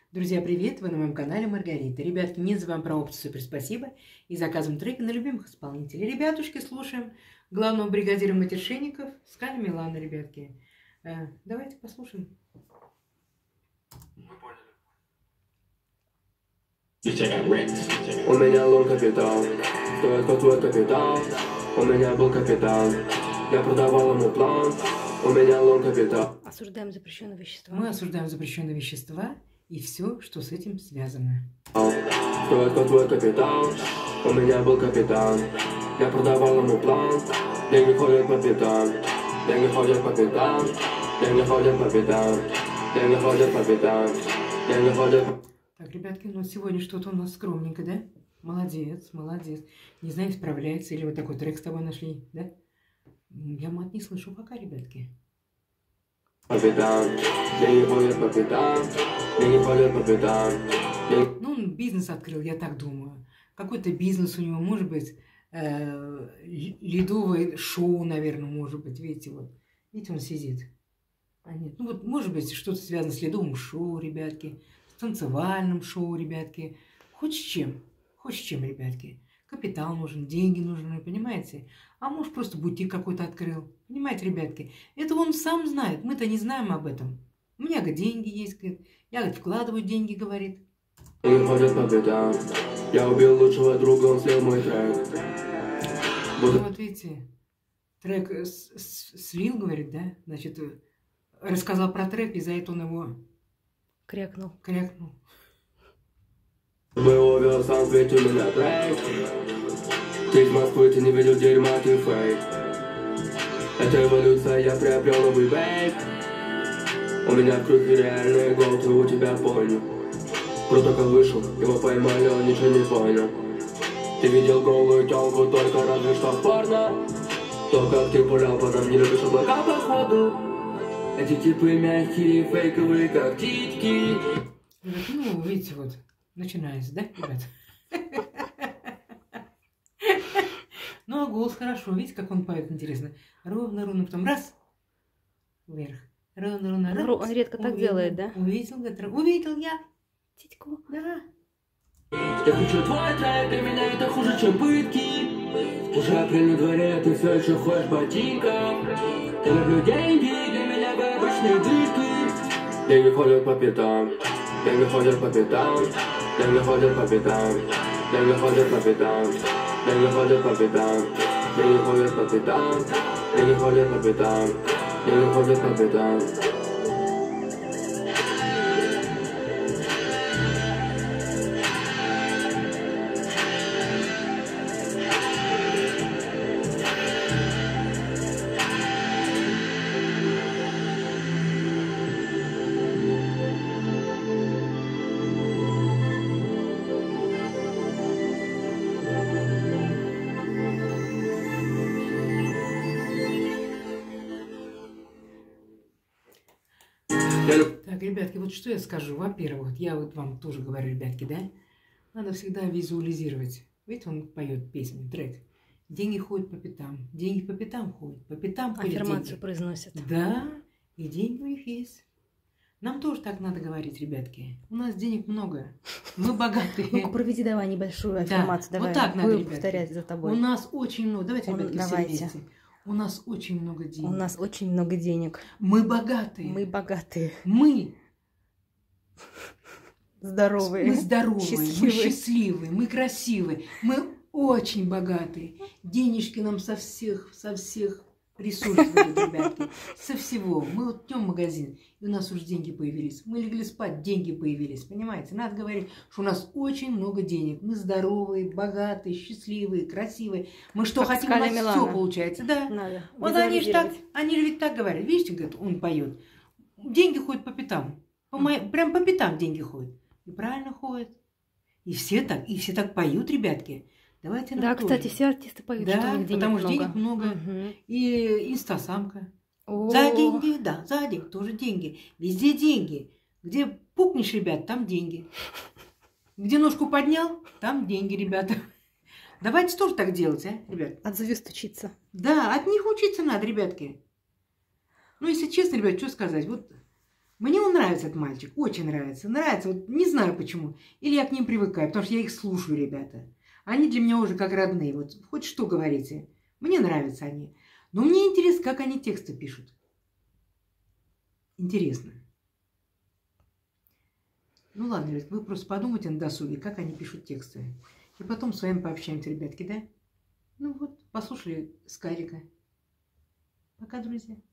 Друзья, привет! Вы на моем канале Маргарита. Ребятки, не забываем про опцию «Супер спасибо» и заказываем треки на любимых исполнителей. Ребятушки, слушаем главного бригадира матершинников Скаля Милана, ребятки. Давайте послушаем. У меня лон капитал, стоит как твой капитал. У меня был капитал, я продавал ему план. У меня лон капитал. Осуждаем запрещенные вещества. Мы осуждаем запрещенные вещества и все, что с этим связано. Стоит как твой капитал. У меня был капитал, я продавал ему план. Деньги ходят по пятам, деньги ходят по пятам, деньги ходят по пятам, деньги ходят по пятам, деньги ходят по... Так, ребятки, ну сегодня что-то у нас скромненько, да? Молодец, молодец. Не знаю, справляется, или вот такой трек с тобой нашли, да? Я мат не слышу пока, ребятки. По пятам, деньги ходят по пятам, деньги ходят по пятам. Ну, он бизнес открыл, я так думаю. Какой-то бизнес у него, может быть, ледовое шоу, наверное, может быть. Видите, вот. Видите, он сидит. А нет, ну вот, может быть, что-то связано с ледовым шоу, ребятки, с танцевальным шоу, ребятки. Хоть с чем, ребятки. Капитал нужен, деньги нужны, понимаете? А может, просто бутик какой-то открыл. Понимаете, ребятки? Это он сам знает, мы-то не знаем об этом. У меня, говорит, деньги есть, говорит. Я, говорит, вкладываю деньги, говорит. Деньги ходят по пятам, я убил лучшего друга, он слил мой трек. Ну, вот видите, трек слил, говорит, да? Значит, рассказал про трек, и за это он его... Крякнул. БО вел сам, ведь у меня трек. Ты из Москвы, ты не видел дерьма, ты фейк. Это эволюция, я приобрел новый вейп. У меня в круге реальные голды, у тебя понял. Протокол вышел, его поймали, он ничего не понял. Ты видел голую тёлку, только разве что в порно. То, как ты пулял, потом не любишь облака походу. Эти типы мягкие, фейковые, как титьки. Ну, видите, вот, начинается, да, ребят? Ну, а голос хорошо, видите, как он поет, интересно. Ровно, потом раз, вверх. Ровно, раз. Он редко так делает, да? Увидел я. Титьку. Да. Я хочу твой трек, для меня это хуже, чем пытки. Уже апрель на дворе, ты все еще ходишь в ботинках. Я люблю деньги, для меня вы обычные дырки. Деньги ходят по пятам, деньги ходят по пятам, деньги ходят по пятам, деньги ходят по пятам, деньги ходят по пятам, деньги ходят по пятам, деньги ходят по пятам, деньги ходят по пятам. Так, ребятки, вот что я скажу. Во-первых, я вот вам тоже говорю, ребятки, да? Надо всегда визуализировать. Видите, он поет песню, трек. Деньги ходят по пятам. Деньги по пятам ходят. По пятам ходят Аффирмацию деньги. произносят. Да, и деньги у них есть. Нам тоже так надо говорить, ребятки. У нас денег много. Мы богатые. Ну-ка, проведи давай небольшую аффирмацию. Да, Давай, вот так надо, буду ребятки. повторять за тобой. У нас очень много. Давайте, ребятки, все давайте. вместе. У нас очень много денег. У нас очень много денег. Мы богатые. Мы богатые. Мы Здоровые. Мы здоровые, Счастливые. мы счастливые, мы красивые, мы очень богатые. Денежки нам со всех присутствуют, ребятки. Со всего. Мы вот идем в магазин, и у нас уже деньги появились. Мы легли спать, деньги появились. Понимаете? Надо говорить, что у нас очень много денег. Мы здоровые, богатые, счастливые, красивые. Мы что Как хотим, у нас Скаля все Милана. получается. Да. Надо Вот они же так, визуализировать. они же ведь так говорят. Видите, говорит, он поет. Деньги ходят по пятам. Прям по пятам деньги ходят. И правильно ходят. И все так поют, ребятки. Давайте Да, нам кстати, тоже. все артисты поют, что у Да, них денег потому что много. денег много. Мгм. И инстасамка. О, За деньги, да, за деньги, тоже деньги. Везде деньги. Где пукнешь, ребят, там деньги. Где ножку поднял, там деньги, ребята. Давайте тоже так делать, а, ребят. От звезд учиться. Да, от них учиться надо, ребятки. Ну, если честно, ребят, что сказать. Вот Мне он нравится, этот мальчик, очень нравится. Нравится, вот не знаю почему. Или я к ним привыкаю, потому что я их слушаю, ребята. Они для меня уже как родные. Вот хоть что говорите. Мне нравятся они. Но мне интересно, как они тексты пишут. Интересно. Ну ладно, ребят, вы просто подумайте на досуге, как они пишут тексты. И потом с вами пообщаемся, ребятки, да? Ну вот, послушали Скарика. Пока, друзья.